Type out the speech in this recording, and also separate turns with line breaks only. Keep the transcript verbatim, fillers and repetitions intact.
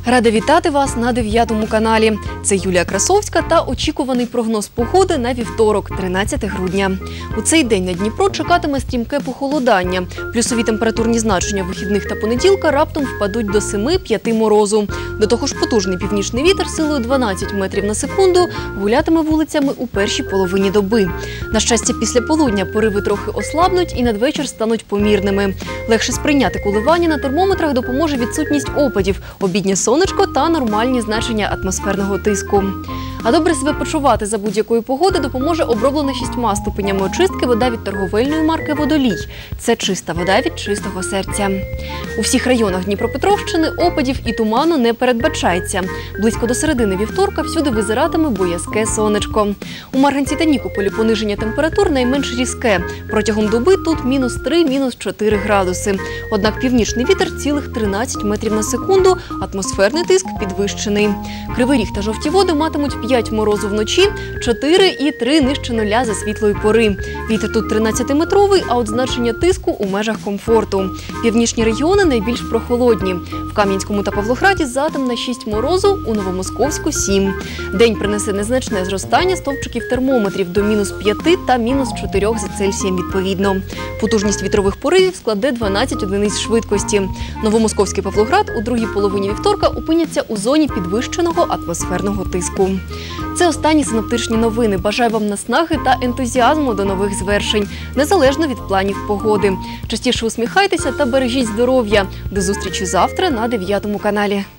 Рада вітати вас на дев'ятому каналі. Це Юлія Красовська та очікуваний прогноз погоди на вівторок, тринадцяте грудня. У цей день на Дніпро чекатиме стрімке похолодання. Плюсові температурні значення вихідних та понеділка раптом впадуть до семи-п'яти морозу. До того ж потужний північний вітер силою дванадцять метрів на секунду гулятиме вулицями у першій половині доби. На щастя, після полудня пориви трохи ослабнуть і надвечір стануть помірними. Легше сприйняти коливання на термометрах допоможе відсутність опадів, обіднє сонечко та нормальні значення атмосферного тиску. А добре себе почувати за будь-якої погоди допоможе оброблена шістьма ступенями очистки вода від торговельної марки «Водолій». Це чиста вода від чистого серця. У всіх районах Дніпропетровщини опадів і туману не передбачається. Близько до середини вівторка всюди визиратиме боязке сонечко. У Марганці та Нікополі пониження температур найменш різке. Протягом доби тут мінус три - мінус чотири градуси. Однак північний вітер цілих тринадцять метрів на секунду, атмосферний тиск підвищений. Кривий Ріг та Жовті Води матимуть п'ять морозу вночі, чотири і три нижче нуля за світлої пори. Вітер тут тринадцятиметровий, а от значення тиску у межах комфорту. Північні регіони найбільш прохолодні. В Кам'янському та Павлограді затемне шість морозу, у Новомосковську – сім. День принесе незначне зростання стовпчиків термометрів до мінус п'яти та мінус чотирьох за Цельсієм відповідно. Потужність вітрових поривів складе дванадцять одиниць швидкості. Новомосковський Павлоград у другій половині вівторка опиняться у зоні підвищеного атмосферного тиску. Це останні синоптичні новини. Бажаю вам наснаги та ентузіазму до нових звершень, незалежно від планів погоди. Частіше усміхайтеся та бережіть здоров'я. До зустрічі завтра на дев'ятому каналі.